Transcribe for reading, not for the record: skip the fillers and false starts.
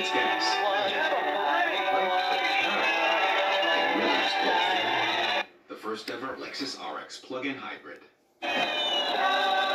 it's gas. The first ever Lexus RX plug-in hybrid.